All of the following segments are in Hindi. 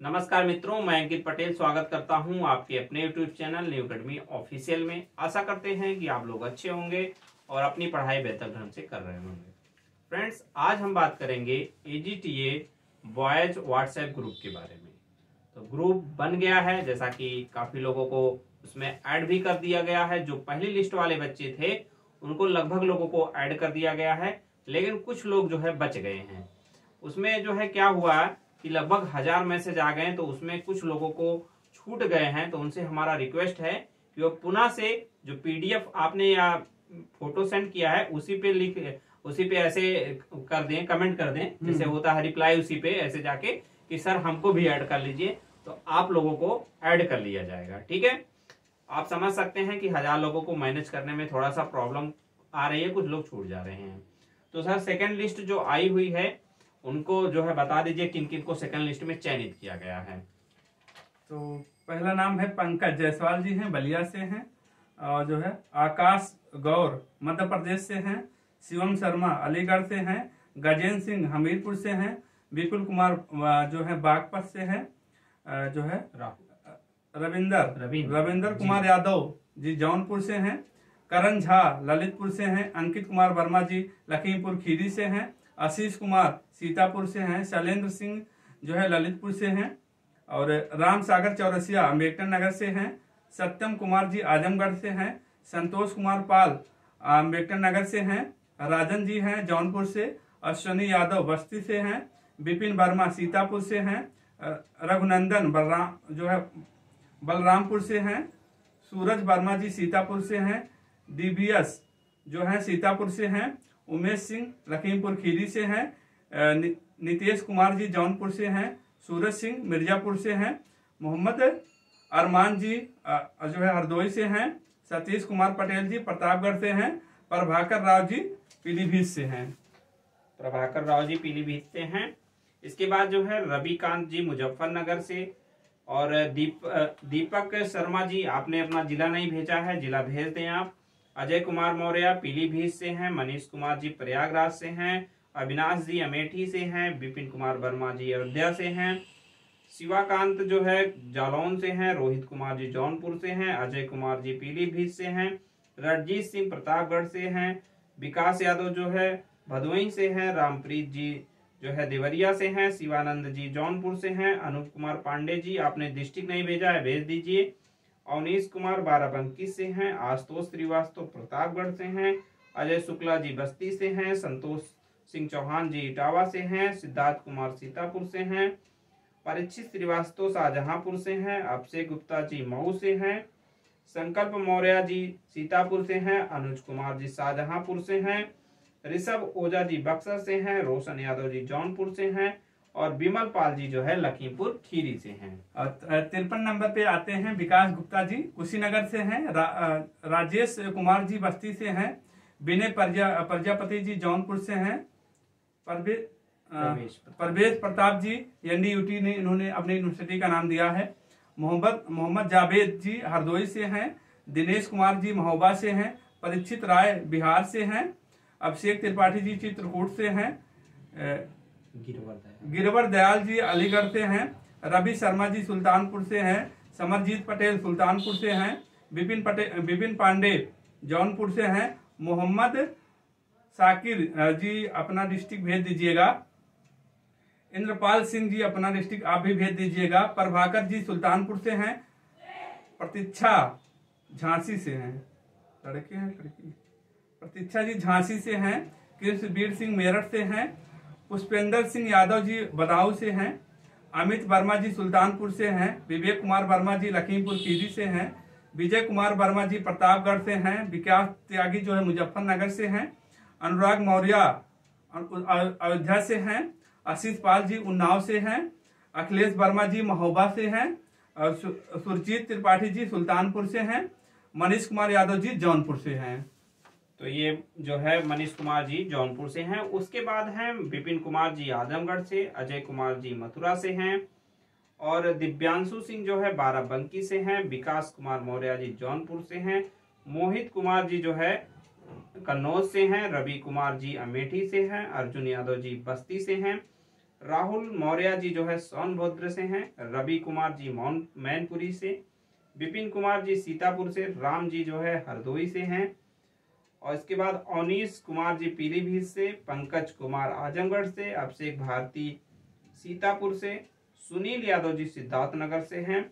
नमस्कार मित्रों, मैं अंकित पटेल स्वागत करता हूं आपके अपने YouTube channel New Academy Official में। आशा करते हैं कि आप लोग अच्छे होंगे और अपनी पढ़ाई बेहतर ढंग से कर रहे होंगे। फ्रेंड्स, आज हम बात करेंगे AGTA बॉयज व्हाट्सएप ग्रुप के बारे में। तो ग्रुप बन गया है, जैसा कि काफी लोगों को उसमें ऐड भी कर दिया गया है। जो पहली लिस्ट वाले बच्चे थे उनको लगभग लोगों को ऐड कर दिया गया है, लेकिन कुछ लोग जो है बच गए हैं। उसमें जो है क्या हुआ कि लगभग 1000 मैसेज आ गए, तो उसमें कुछ लोगों को छूट गए हैं। तो उनसे हमारा रिक्वेस्ट है कि वो पुनः से जो PDF आपने या फोटो सेंड किया है उसी पे ऐसे कर दें, कमेंट कर दें, जैसे होता है रिप्लाई उसी पे ऐसे जाके कि सर हमको भी ऐड कर लीजिए, तो आप लोगों को ऐड कर लिया जाएगा। ठीक है, आप समझ सकते हैं कि 1000 लोगों को मैनेज करने में थोड़ा सा प्रॉब्लम आ रही है, कुछ लोग छूट जा रहे हैं। तो सर सेकेंड लिस्ट जो आई हुई है उनको जो है बता दीजिए किन किन को सेकंड लिस्ट में चयनित किया गया है। तो पहला नाम है पंकज जायसवाल जी हैं, बलिया से हैं। और जो है आकाश गौर मध्य प्रदेश से हैं। शिवम शर्मा अलीगढ़ से हैं। गजेंद्र सिंह हमीरपुर से हैं। विपुल कुमार जो है बागपत से है। जो है रविंदर कुमार यादव जी जौनपुर से हैं। करण झा ललितपुर से हैं। अंकित कुमार वर्मा जी लखीमपुर खीरी से हैं। आशीष कुमार सीतापुर से हैं। शैलेंद्र सिंह जो है ललितपुर से हैं। और राम सागर चौरसिया अम्बेडकर नगर से हैं। सत्यम कुमार जी आजमगढ़ से हैं। संतोष कुमार पाल अम्बेडकर नगर से हैं। राजन जी हैं जौनपुर से। अश्विनी यादव बस्ती से हैं। विपिन वर्मा सीतापुर से हैं। रघुनंदन बलरामपुर से हैं। सूरज वर्मा जी सीतापुर से हैं। DBS जो है सीतापुर से हैं। उमेश सिंह लखीमपुर खीरी से हैं। नितेश कुमार जी जौनपुर से हैं। सूरज सिंह मिर्जापुर से हैं। मोहम्मद अरमान जी जो है हरदोई से हैं। सतीश कुमार पटेल जी प्रतापगढ़ से हैं। प्रभाकर राव जी पीलीभीत से हैं। इसके बाद जो है रविकांत जी मुजफ्फरनगर से। और दीपक शर्मा जी, आपने अपना जिला नहीं भेजा है, जिला भेज दें आप। अजय कुमार मौर्य पीलीभीत से हैं। मनीष कुमार जी प्रयागराज से हैं। अविनाश जी अमेठी से हैं। विपिन कुमार वर्मा जी अयोध्या से हैं। शिवाकांत जो है जालौन से हैं। रोहित कुमार जी जौनपुर से हैं। अजय कुमार जी पीलीभीत से हैं। रणजीत सिंह प्रतापगढ़ से हैं। विकास यादव जो है भदोही से हैं। रामप्रीत जी जो है देवरिया से हैं। शिवानंद जी जौनपुर से हैं। अनूप कुमार पांडे जी, आपने डिस्ट्रिक्ट नहीं भेजा है, भेज दीजिए। अवनीश कुमार बाराबंकी से हैं। आशुतोष श्रीवास्तव प्रतापगढ़ से हैं। अजय शुक्ला जी बस्ती से हैं। संतोष सिंह चौहान जी इटावा से हैं। सिद्धार्थ कुमार सीतापुर से हैं। परीक्षित श्रीवास्तव शाहजहांपुर से हैं। अभिषेक गुप्ता जी मऊ से हैं। संकल्प मौर्य जी सीतापुर से हैं। अनुज कुमार जी शाहजहांपुर से हैं। ऋषभ ओझा जी बक्सर से हैं। रोशन यादव जी जौनपुर से हैं। और विमल पाल जी जो है लखीमपुर खीरी से हैं। 53 नंबर पे आते हैं विकास गुप्ता जी कुशीनगर से हैं। राजेश कुमार जी बस्ती से हैं। विनय प्रजापति जी जौनपुर से हैं। परवेश प्रताप जी NDUT ने इन्होंने अपनी यूनिवर्सिटी का नाम दिया है। मोहम्मद जावेद जी हरदोई से हैं। दिनेश कुमार जी महोबा से हैं। परीक्षित राय बिहार से हैं। अभिषेक त्रिपाठी जी चित्रकूट से हैं। गिरवर दयाल जी अलीगढ़ से हैं। रवि शर्मा जी सुल्तानपुर से हैं। समरजीत पटेल सुल्तानपुर से हैं। विपिन पांडे जौनपुर से हैं। मोहम्मद साकिर जी अपना डिस्ट्रिक्ट भेज दीजिएगा। इंद्रपाल सिंह जी अपना डिस्ट्रिक्ट आप भी भेज दीजिएगा। प्रभाकर जी सुल्तानपुर से हैं। प्रतीक्षा झांसी से हैं। लड़के प्रतीक्षा जी झांसी से हैं। कृष्णवीर सिंह मेरठ से हैं। पुष्पेंद्र सिंह यादव जी बदाऊं से हैं। अमित वर्मा जी सुल्तानपुर से हैं। विवेक कुमार वर्मा जी लखीमपुर खीरी से हैं। विजय कुमार वर्मा जी प्रतापगढ़ से हैं। विकास त्यागी जो है मुजफ्फरनगर से हैं। अनुराग मौर्य अयोध्या से हैं। आशीष पाल जी उन्नाव से हैं। अखिलेश वर्मा जी महोबा से हैं। और सुरजीत त्रिपाठी जी सुल्तानपुर से हैं। मनीष कुमार यादव जी जौनपुर से हैं। तो ये जो है मनीष कुमार जी जौनपुर से हैं। उसके बाद हैं विपिन कुमार जी आजमगढ़ से। अजय कुमार जी मथुरा से हैं। और दिव्यांशु सिंह जो है बाराबंकी से हैं। विकास कुमार मौर्य जी जौनपुर से हैं। मोहित कुमार जी जो है कन्नौज से हैं। रवि कुमार जी अमेठी से हैं। अर्जुन यादव जी बस्ती से हैं। राहुल मौर्य जी जो है सोनभद्र से हैं, रवि कुमार जी मैनपुरी से, विपिन कुमार जी सीतापुर से, राम जी जो है हरदोई से हैं, और इसके बाद अवनीश कुमार जी पीलीभीत से, पंकज कुमार आजमगढ़ से, अभिषेक भारती सीतापुर से, सुनील यादव जी सिद्धार्थनगर से हैं,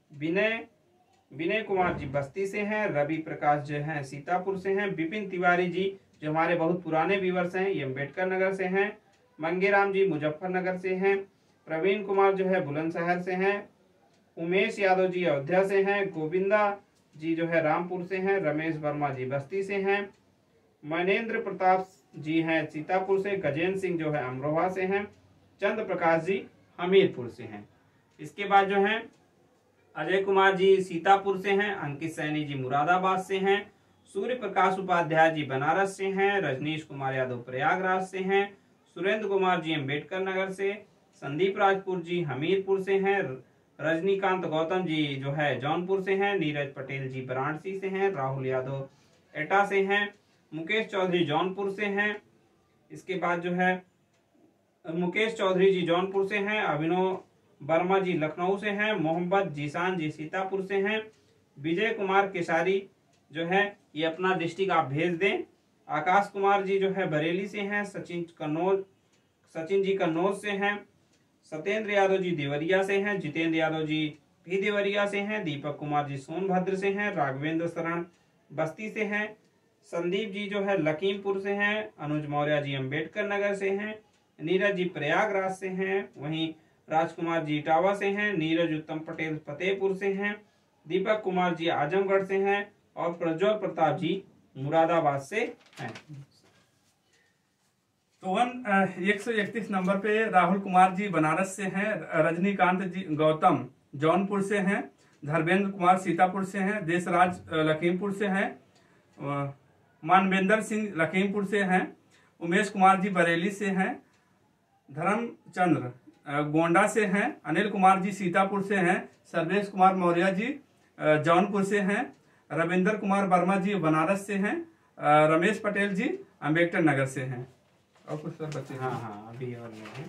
विनय कुमार जी बस्ती से हैं, रवि प्रकाश जो हैं सीतापुर से हैं, विपिन तिवारी जी जो हमारे बहुत पुराने व्यूवर्स हैं ये अम्बेडकर नगर से हैं, मंगेराम जी मुजफ्फरनगर से हैं, प्रवीण कुमार जो है बुलंदशहर से हैं, उमेश यादव जी अयोध्या से हैं, गोविंदा जी जो है रामपुर से हैं, रमेश वर्मा जी बस्ती से हैं, मनेन्द्र प्रताप जी हैं सीतापुर से, गजेंद्र सिंह जो है अमरोहा से हैं, चंद्र प्रकाश जी हमीरपुर से हैं। इसके बाद जो है अजय कुमार जी सीतापुर से हैं, अंकित सैनी जी मुरादाबाद से हैं, सूर्य प्रकाश उपाध्याय जी बनारस से हैं, रजनीश कुमार यादव प्रयागराज से हैं, सुरेंद्र कुमार जी अम्बेडकर नगर से, संदीप राजपुर जी हमीरपुर से हैं, रजनीकांत गौतम जी जो है जौनपुर से हैं, नीरज पटेल जी वाराणसी से हैं, राहुल यादव एटा से हैं, मुकेश चौधरी जौनपुर से हैं। इसके बाद जो है मुकेश चौधरी जी जौनपुर से हैं, अभिनव वर्मा जी लखनऊ से हैं, मोहम्मद जीशान जी सीतापुर से हैं, विजय कुमार केसारी जो है ये अपना डिस्ट्रिक्ट आप भेज दें, आकाश कुमार जी जो है बरेली से हैं, सचिन जी कन्नौज से हैं, सत्येंद्र यादव जी देवरिया से हैं, जितेंद्र यादव जी भी देवरिया से हैं, दीपक कुमार जी सोनभद्र से हैं, राघवेंद्र शरण बस्ती से हैं, संदीप जी जो है लखीमपुर से हैं, अनुज मौर्य जी अम्बेडकर नगर से हैं, नीरज जी प्रयागराज से हैं, वहीं राजकुमार जी इटावा से हैं, नीरज उत्तम पटेल फतेहपुर से हैं, दीपक कुमार जी आजमगढ़ से हैं, और प्रज्वल प्रताप जी मुरादाबाद से हैं। तो 131 नंबर पे राहुल कुमार जी बनारस से हैं, रजनीकांत जी गौतम जौनपुर से हैं, धर्मेंद्र कुमार सीतापुर से हैं, देशराज लखीमपुर से हैं, मानवेंद्र सिंह लखीमपुर से हैं, उमेश कुमार जी बरेली से हैं, धर्मचंद्र गोंडा से हैं, अनिल कुमार जी सीतापुर से हैं, सर्वेश कुमार मौर्य जी जौनपुर से हैं, रविंद्र कुमार वर्मा जी बनारस से हैं, रमेश पटेल जी अम्बेडकर नगर से हैं। और कुछ सर बच्चे? हाँ अभी और नहीं है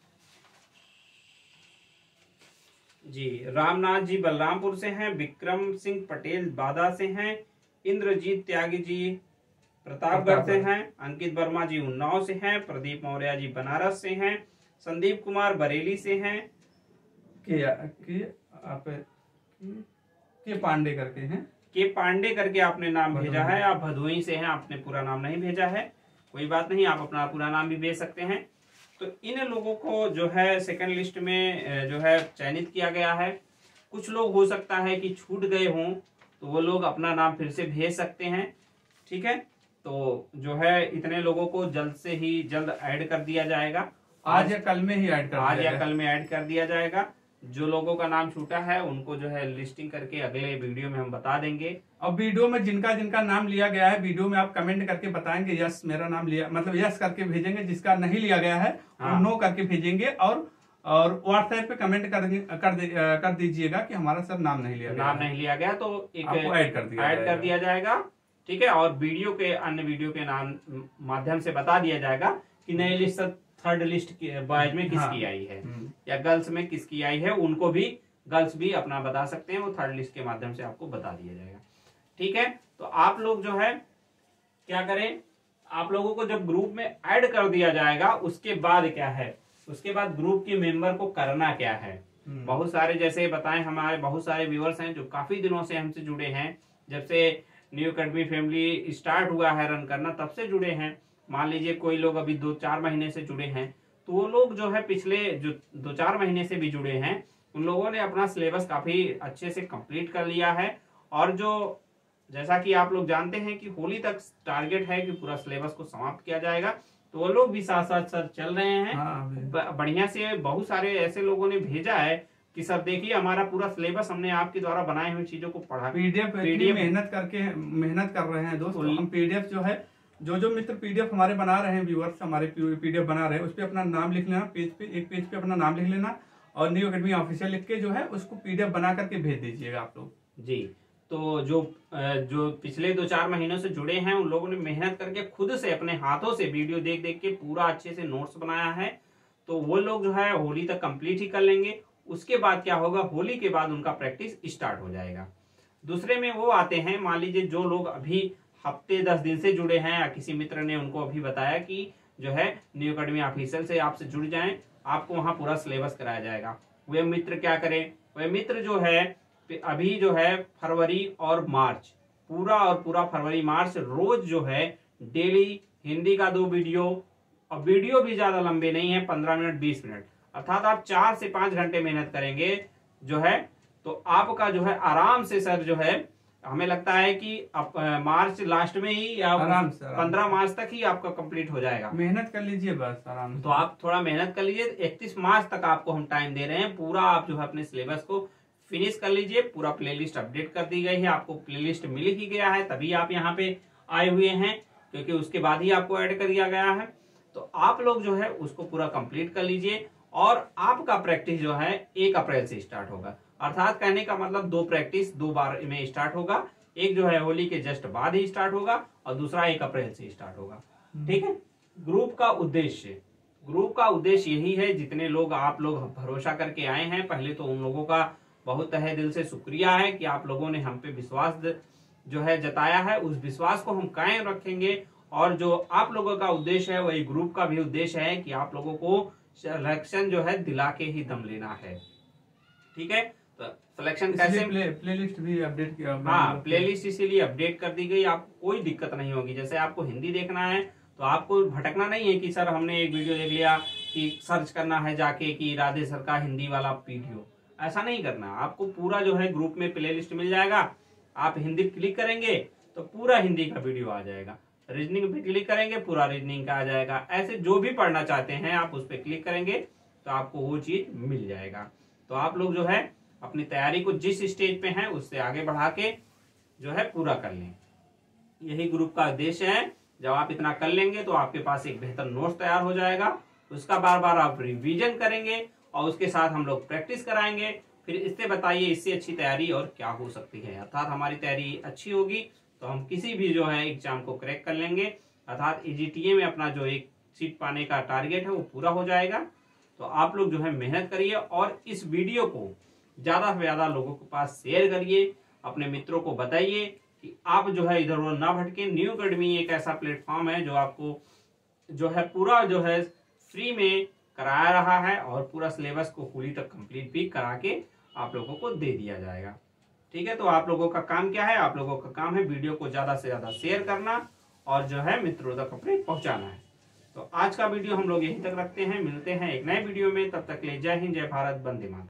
जी। रामनाथ जी बलरामपुर से हैं, विक्रम सिंह पटेल बादा से हैं, इंद्रजीत त्यागी जी प्रतापगढ़ से हैं, अंकित वर्मा जी उन्नाव से हैं, प्रदीप मौर्य जी बनारस से हैं, संदीप कुमार बरेली से हैं, के पांडे करके हैं, के पांडे करके आपने नाम भेजा है, आप भदोही से हैं, आपने पूरा नाम नहीं भेजा है, कोई बात नहीं, आप अपना पूरा नाम भी भेज सकते हैं। तो इन लोगों को जो है सेकंड लिस्ट में जो है चयनित किया गया है। कुछ लोग हो सकता है कि छूट गए हों तो वो लोग अपना नाम फिर से भेज सकते हैं, ठीक है। तो जो है इतने लोगों को जल्द से ही जल्द ऐड कर दिया जाएगा, आज या कल में ही ऐड कर दिया जाएगा। जो लोगों का नाम छूटा है उनको जो है लिस्टिंग करके अगले वीडियो में हम बता देंगे। अब वीडियो में जिनका जिनका नाम लिया गया है वीडियो में आप कमेंट करके बताएंगे यस मेरा नाम लिया, मतलब यस करके भेजेंगे, जिसका नहीं लिया गया है वो नो करके भेजेंगे, और व्हाट्सएप पे कमेंट कर दीजिएगा कि हमारा सर नाम नहीं लिया गया, तो एक ऐड कर दिया जाएगा, ठीक है। और वीडियो के अन्य वीडियो के नाम माध्यम से बता दिया जाएगा कि नई लिस्ट थर्ड लिस्ट बॉयज में किसकी आई है या गर्ल्स में किसकी आई है, उनको भी गर्ल्स भी अपना बता सकते हैं, वो थर्ड लिस्ट के माध्यम से आपको बता दिया जाएगा, ठीक है। तो आप लोग जो है क्या करें, आप लोगों को जब ग्रुप में ऐड कर दिया जाएगा उसके बाद क्या है, उसके बाद ग्रुप के मेंबर को करना क्या है। बहुत सारे जैसे बताएं, हमारे बहुत सारे व्यूअर्स हैं जो काफी दिनों से हमसे जुड़े हैं, जब से न्यू अकेडमी फैमिली स्टार्ट हुआ है रन करना तब से जुड़े हैं। मान लीजिए कोई लोग अभी 2-4 महीने से जुड़े हैं, तो वो लोग जो है पिछले जो 2-4 महीने से भी जुड़े हैं उन लोगों ने अपना सिलेबस काफी अच्छे से कंप्लीट कर लिया है। और जो जैसा कि आप लोग जानते हैं कि होली तक टारगेट है कि पूरा सिलेबस को समाप्त किया जाएगा, तो वो लोग भी साथ साथ सर चल रहे हैं बढ़िया से। बहुत सारे ऐसे लोगों ने भेजा है कि सर देखिए हमारा पूरा सिलेबस हमने आपके द्वारा बनाए हुए चीजों को पढ़ा, पीडीएफ मेहनत कर रहे हैं दोस्तों। हम पीडीएफ जो है जो मित्र पीडीएफ हमारे बना रहे हैं, व्यूअर्स हमारे पीडीएफ बना रहे हैं, उस पर अपना नाम लिख लेना, एक पेज पे अपना नाम लिख लेना और न्यू अकेडमी ऑफिशियल लिख के जो है उसको पीडीएफ बना करके भेज दीजिएगा आप लोग जी। तो जो पिछले 2-4 महीनों से जुड़े हैं उन लोगों ने मेहनत करके खुद से अपने हाथों से वीडियो देख देख के पूरा अच्छे से नोट्स बनाया है। तो वो लोग जो है होली तक कंप्लीट ही कर लेंगे। उसके बाद क्या होगा, होली के बाद उनका प्रैक्टिस स्टार्ट हो जाएगा। दूसरे में वो आते हैं, मान लीजिए जो लोग अभी हफ्ते 10 दिन से जुड़े हैं या किसी मित्र ने उनको अभी बताया कि जो है न्यू अकेडमी ऑफिशियल से आपसे जुड़ जाएं, आपको वहां पूरा सिलेबस कराया जाएगा। वे मित्र क्या करें, वे मित्र जो है अभी जो है फरवरी और मार्च, पूरा फरवरी मार्च रोज जो है डेली हिंदी का 2 वीडियो, और वीडियो भी ज्यादा लंबे नहीं है, 15 मिनट 20 मिनट, अर्थात आप 4 से 5 घंटे मेहनत करेंगे जो है, तो आपका जो है आराम से सर जो है, हमें लगता है कि मार्च लास्ट में ही या 15 मार्च तक ही आपका कंप्लीट हो जाएगा। मेहनत कर लीजिए बस आराम से। तो आप थोड़ा मेहनत कर लीजिए, 31 मार्च तक आपको हम टाइम दे रहे हैं, पूरा आप जो है अपने सिलेबस को फिनिश कर लीजिए। पूरा प्लेलिस्ट अपडेट कर दी गई है, आपको प्लेलिस्ट मिल ही गया है, तभी आप यहाँ पे आए हुए हैं, क्योंकि उसके बाद ही आपको ऐड कर दिया गया है। तो आप लोग जो है उसको पूरा कंप्लीट कर लीजिए, और आपका प्रैक्टिस जो है 1 अप्रैल से स्टार्ट होगा, अर्थात कहने का मतलब 2 प्रैक्टिस 2 बार में स्टार्ट होगा। एक जो है होली के जस्ट बाद ही स्टार्ट होगा और दूसरा 1 अप्रैल से स्टार्ट होगा। ठीक है। ग्रुप का उद्देश्य यही है, जितने लोग आप लोग भरोसा करके आए हैं, पहले तो उन लोगों का बहुत तहे दिल से शुक्रिया है कि आप लोगों ने हम पे विश्वास जो है जताया है। उस विश्वास को हम कायम रखेंगे, और जो आप लोगों का उद्देश्य है वही ग्रुप का भी उद्देश्य है कि आप लोगों को सिलेक्शन जो है दिला के ही दम लेना है। ठीक है। तो सिलेक्शन कैसे, प्लेलिस्ट भी अपडेट किया। हाँ, प्लेलिस्ट इसीलिए अपडेट कर दी गई, आपको कोई दिक्कत नहीं होगी। जैसे आपको हिंदी देखना है तो आपको भटकना नहीं है कि सर हमने एक वीडियो देख लिया, कि सर्च करना है जाके कि राधे सर का हिंदी वाला वीडियो, ऐसा नहीं करना। आपको पूरा जो है ग्रुप में प्लेलिस्ट मिल जाएगा, आप हिंदी क्लिक करेंगे तो पूरा हिंदी का वीडियो आ जाएगा, रीजनिंग पे क्लिक करेंगे पूरा रीजनिंग का आ जाएगा। ऐसे जो भी पढ़ना चाहते हैं आप उस पर क्लिक करेंगे तो आपको वो चीज मिल जाएगा। तो आप लोग जो है अपनी तैयारी को जिस स्टेज पे हैं उससे आगे बढ़ा के जो है पूरा कर लें, यही ग्रुप का उद्देश्य है। जब आप इतना कर लेंगे तो आपके पास एक बेहतर नोट्स तैयार हो जाएगा, उसका बार बार आप रिवीजन करेंगे और उसके साथ हम लोग प्रैक्टिस कराएंगे। फिर इससे बताइए इससे अच्छी तैयारी और क्या हो सकती है। अर्थात हमारी तैयारी अच्छी होगी तो हम किसी भी जो है एग्जाम को क्रैक कर लेंगे, अर्थात EGTA में अपना जो एक सीट पाने का टारगेट है वो पूरा हो जाएगा। तो आप लोग जो है मेहनत करिए, और इस वीडियो को ज्यादा से ज्यादा लोगों के पास शेयर करिए, अपने मित्रों को बताइए कि आप जो है इधर उधर ना भटके। न्यू अकेडमी एक ऐसा प्लेटफॉर्म है जो आपको जो है पूरा जो है फ्री में कराया रहा है, और पूरा सिलेबस को होली तक कंप्लीट भी करा के आप लोगों को दे दिया जाएगा। ठीक है। तो आप लोगों का काम क्या है, आप लोगों का काम है वीडियो को ज्यादा से ज्यादा शेयर करना और जो है मित्रों तक अपने पहुंचाना है। तो आज का वीडियो हम लोग यहीं तक रखते हैं, मिलते हैं एक नए वीडियो में, तब तक के लिए जय हिंद, जय भारत, वंदे मातरम।